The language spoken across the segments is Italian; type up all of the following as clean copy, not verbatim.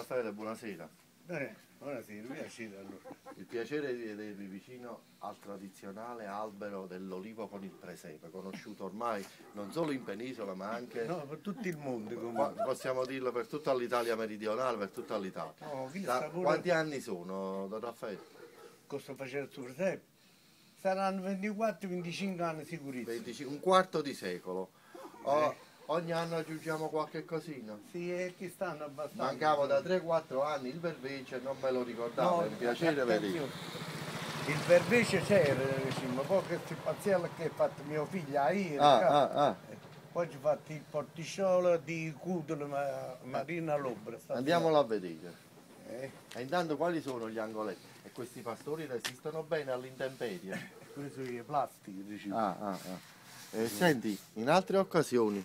Raffaele, buonasera. Buonasera, piacere allora. Il piacere di vedervi vicino al tradizionale albero dell'olivo con il presepe, conosciuto ormai non solo in penisola ma anche, No, per tutto il mondo comunque. possiamo dirlo, per tutta l'Italia meridionale, per tutta l'Italia. No, chi sta pure Quanti anni sono, Don Raffaele? cosa faceva il suo presepe? Saranno 24-25 anni sicurissimi. 25, un quarto di secolo. Ogni anno aggiungiamo qualche cosina. Sì, e che stanno abbastanza. Mancavo da 3-4 anni il verbece, non me lo ricordavo, No, è un piacere vedere. Il verbece c'era, ma poi questo pazzello che ha fatto mio figlio ieri. Poi ci ho fatto il porticciolo di Cutolo Marina Lobra. Andiamolo a vedere. E intanto quali sono gli angoletti? E questi pastori resistono bene all'intemperie? Questo è plastico, diciamo. Senti, in altre occasioni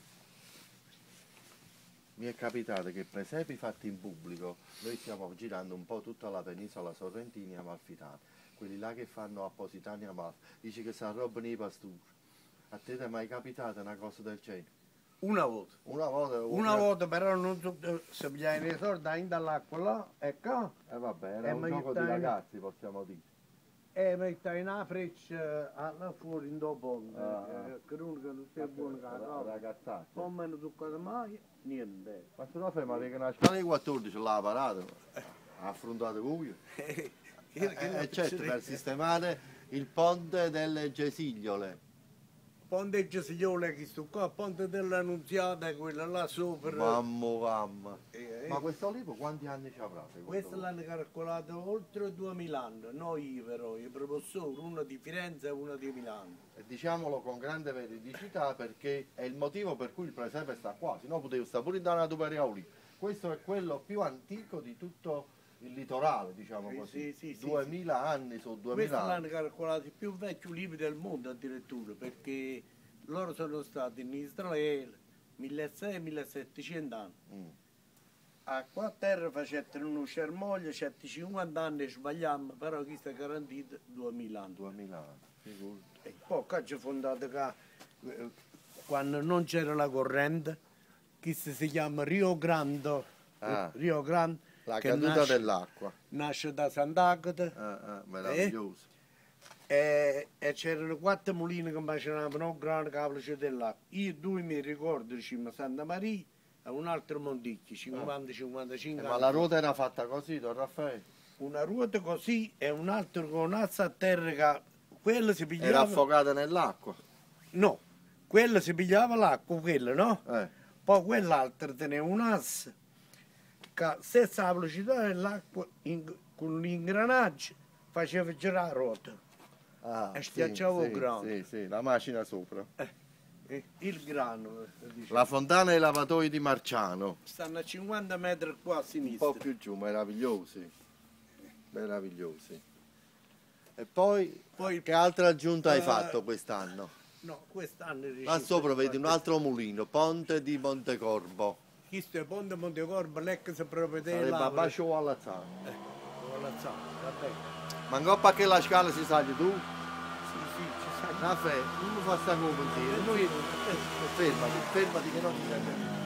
mi è capitato che presepi fatti in pubblico, noi stiamo girando un po' tutta la penisola sorrentina e amalfitana, quelli là che fanno Appositani e Amalfi, dici che si arrobano i pastori. A te ti è mai capitata una cosa del genere? Una volta. Una volta però non so, se pigliai i soldi dall'acqua là, ecco. Vabbè, era un gioco di ragazzi, possiamo dire. E mettai una freccia là fuori in dopo, che non sia buono Ragazzati. non me ne toccata mai, niente. Ma se no fai male che una scala di 14 l'ha parata, ha affrontato buio. Certo, per sistemare il ponte delle Gesigliole. Ponte Gesigliole che sto qua, ponte dell'Annunziata, quella là sopra. Mamma. Ma questo olivo quanti anni ci avrà? Questo l'hanno calcolato oltre 2000 anni, noi però, i professori, uno di Firenze e uno di Milano. E diciamolo con grande veridicità perché è il motivo per cui il presepe sta qua, se no potevo stare pure in Danatuperia Olivo. Questo è quello più antico di tutto il litorale, diciamo così. Sì, 2000 anni su 2000 Questo anni. l'hanno calcolato i più vecchi ulivi del mondo addirittura, perché loro sono stati in Israele 1600-1700 anni. A qua a terra facettero uno scermoglio, 150 anni sbagliamo, però chi sta garantito 2000 anni. 2000 anni, figurati. E poi qua c'è fondato qua, quando non c'era la corrente, che si chiama Rio Grande, Rio Grande. La caduta dell'acqua. Nasce da Sant'Agata. Meraviglioso. E c'erano 4 mulini che macinavano un grande cavallo dell'acqua. Io 2 mi ricordo, diciamo, Santa Maria e un altro Monticchio, 50-55 anni. Ma la ruota era fatta così, Don Raffaele? Una ruota così e un altro con un'azza a terra che quello si pigliava. Era affogata nell'acqua? No, quello si pigliava l'acqua, quello, no? Poi quell'altro teneva un'assa che stessa velocità dell'acqua con l'ingranaggio faceva girare la ruota. E schiacciava il grano. Sì, la macina sopra. Il grano. Diciamo. La fontana e i lavatoi di Marciano. Stanno a 50 metri qua a sinistra. Un po' più giù, meravigliosi. Meravigliosi. E poi che altra aggiunta hai fatto quest'anno? No, quest'anno Là sopra vedi un altro mulino, Ponte di Montecorvo. Questo è Ponte Montecorvo, l'ex proprietà. Sarebbe a Bacio o Allazzano? Allazzano, va bene. Ma non perché la scala si sale tu? Sì, ci sai. Raffaele, non mi fa sta come dire. Fermati che non ti serve.